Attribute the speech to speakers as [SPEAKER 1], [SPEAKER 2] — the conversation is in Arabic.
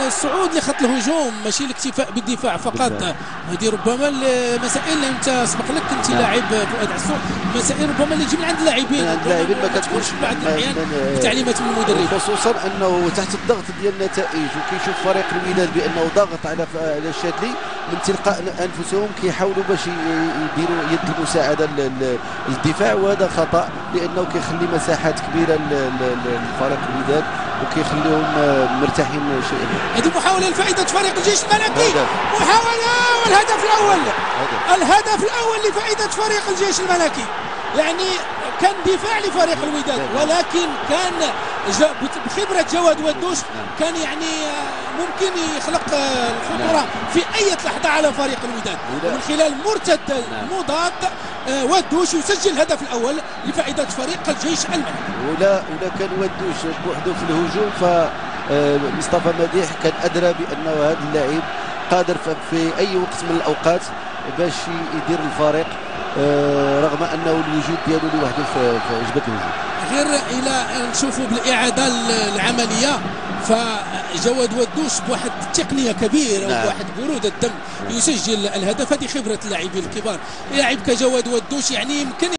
[SPEAKER 1] الصعود لخط الهجوم ماشي الاكتفاء بالدفاع فقط. هذه ربما المسائل اللي انت سبق لك كنت لاعب فؤاد عسور، مسائل ربما اللي تجي من عند اللاعبين
[SPEAKER 2] ما كتكونش
[SPEAKER 1] بعض الاحيان بتعليمات من المدرب،
[SPEAKER 2] خصوصا انه تحت الضغط ديال النتائج وكيشوف فريق الوداد بانه ضاغط على الشاذلي من تلقاء انفسهم كيحاولوا باش يديروا يد المساعده للدفاع، وهذا خطا لانه كيخلي مساحات كبيره لفريق الوداد وكيخليهم مرتاحين شيئا.
[SPEAKER 1] هذه محاوله لفائده فريق الجيش الملكي، محاوله والهدف الاول، الهدف الاول لفائده فريق الجيش الملكي. يعني كان دفاع لفريق الوداد ولكن كان بخبرة جواد ودوش كان يعني ممكن يخلق الخطورة في أي لحظة على فريق الوداد ومن خلال مرتد مضاد ودوش يسجل الهدف الأول لفائدة فريق الجيش الملكي.
[SPEAKER 2] ولا كان ودوش بوحده في الهجوم، فمصطفى مديح كان أدرى بأنه هذا اللاعب قادر في أي وقت من الأوقات باش يدير الفريق، رغم انه الوجود ديالو لوحده في جبهه الهجوم.
[SPEAKER 1] غير الى نشوفوا بالاعاده العمليه فجواد ودوش بواحد التقنيه كبيره وبواحد بروده الدم يسجل الهدف. هذه خبره اللاعبين الكبار، لاعب كجواد ودوش يعني يمكن